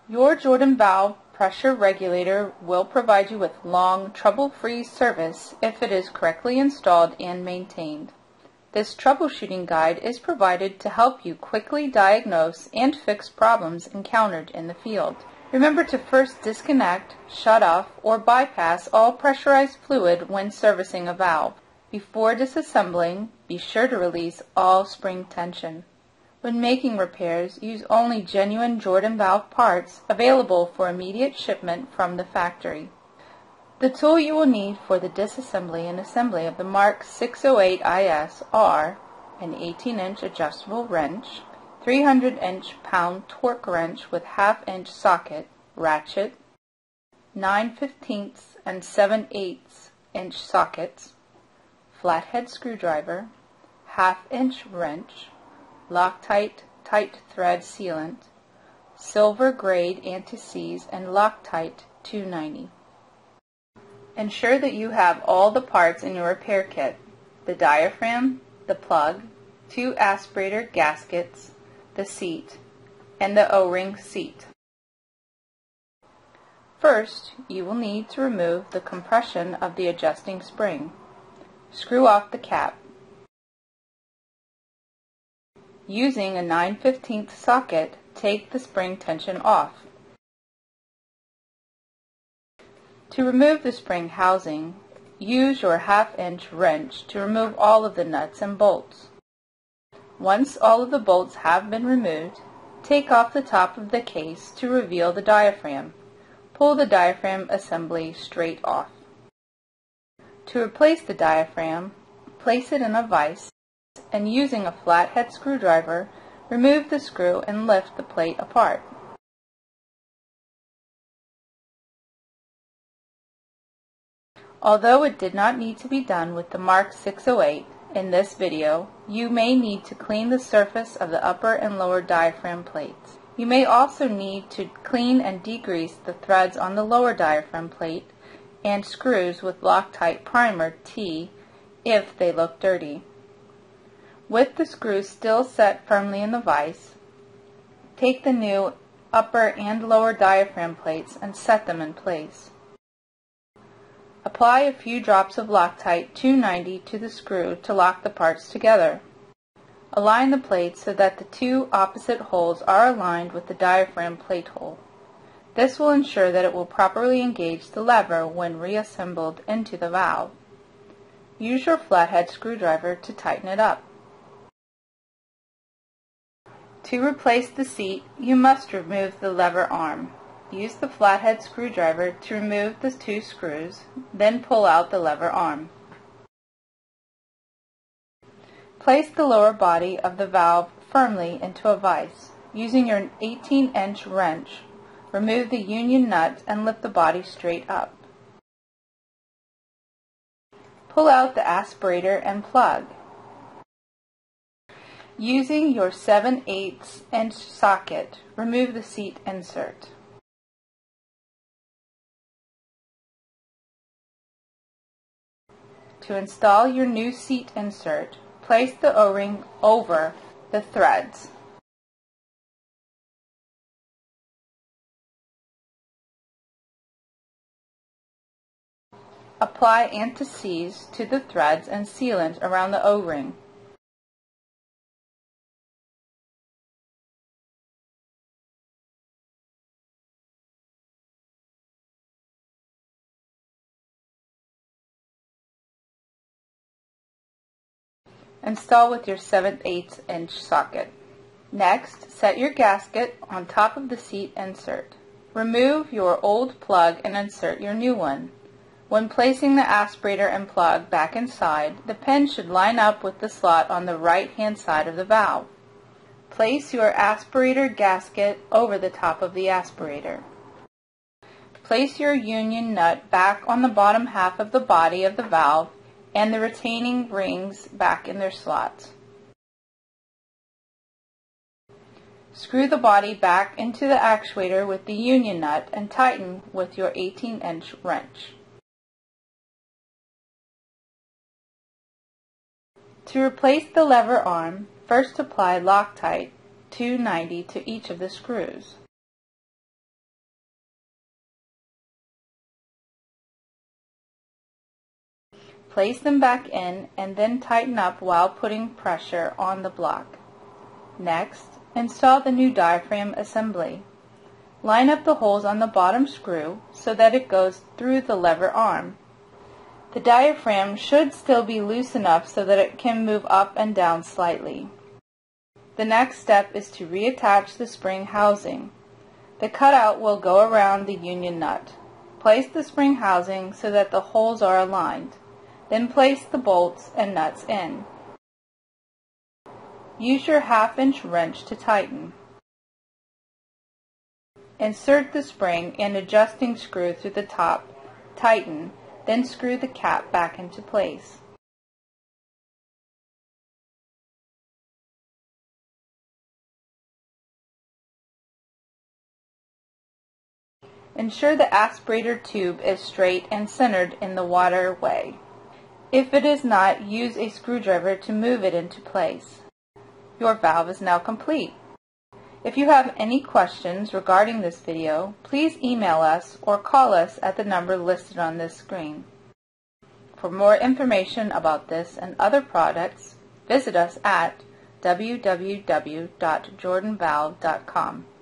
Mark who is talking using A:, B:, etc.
A: Your Jordan valve pressure regulator will provide you with long, trouble-free service if it is correctly installed and maintained. This troubleshooting guide is provided to help you quickly diagnose and fix problems encountered in the field. Remember to first disconnect, shut off, or bypass all pressurized fluid when servicing a valve. Before disassembling, be sure to release all spring tension. When making repairs, use only genuine Jordan valve parts available for immediate shipment from the factory. The tool you will need for the disassembly and assembly of the Mark 608 IS are an 18-inch adjustable wrench, 300-inch pound torque wrench with half-inch socket, ratchet, 9/15 and 7/8 inch sockets, flathead screwdriver, half-inch wrench, Loctite tight thread sealant, silver grade anti-seize, and Loctite 290. Ensure that you have all the parts in your repair kit: the diaphragm, the plug, 2 aspirator gaskets, the seat, and the O-ring seat. First, you will need to remove the compression of the adjusting spring. Screw off the cap. Using a 9/15 socket, take the spring tension off. To remove the spring housing, use your half-inch wrench to remove all of the nuts and bolts. Once all of the bolts have been removed, take off the top of the case to reveal the diaphragm. Pull the diaphragm assembly straight off. To replace the diaphragm, place it in a vise, and using a flathead screwdriver, remove the screw and lift the plate apart. Although it did not need to be done with the Mark 608, in this video, you may need to clean the surface of the upper and lower diaphragm plates. You may also need to clean and degrease the threads on the lower diaphragm plate and screws with Loctite Primer T if they look dirty. With the screws still set firmly in the vise, take the new upper and lower diaphragm plates and set them in place. Apply a few drops of Loctite 290 to the screw to lock the parts together. Align the plates so that the 2 opposite holes are aligned with the diaphragm plate hole. This will ensure that it will properly engage the lever when reassembled into the valve. Use your flathead screwdriver to tighten it up. To replace the seat, you must remove the lever arm. Use the flathead screwdriver to remove the 2 screws, then pull out the lever arm. Place the lower body of the valve firmly into a vise. Using your 18-inch wrench, remove the union nut and lift the body straight up. Pull out the aspirator and plug. Using your 7/8 inch socket, remove the seat insert. To install your new seat insert, place the O-ring over the threads. Apply anti-seize to the threads and sealant around the O-ring. Install with your 7/8 inch socket. Next, set your gasket on top of the seat insert. Remove your old plug and insert your new one. When placing the aspirator and plug back inside, the pin should line up with the slot on the right-hand side of the valve. Place your aspirator gasket over the top of the aspirator. Place your union nut back on the bottom half of the body of the valve and the retaining rings back in their slots. Screw the body back into the actuator with the union nut and tighten with your 18-inch wrench. To replace the lever arm, first apply Loctite 290 to each of the screws. Place them back in and then tighten up while putting pressure on the block. Next, install the new diaphragm assembly. Line up the holes on the bottom screw so that it goes through the lever arm. The diaphragm should still be loose enough so that it can move up and down slightly. The next step is to reattach the spring housing. The cutout will go around the union nut. Place the spring housing so that the holes are aligned. Then place the bolts and nuts in. Use your 1/2-inch wrench to tighten. Insert the spring and adjusting screw through the top. Tighten, then screw the cap back into place. Ensure the aspirator tube is straight and centered in the waterway. If it is not, use a screwdriver to move it into place. Your valve is now complete. If you have any questions regarding this video, please email us or call us at the number listed on this screen. For more information about this and other products, visit us at www.jordanvalve.com.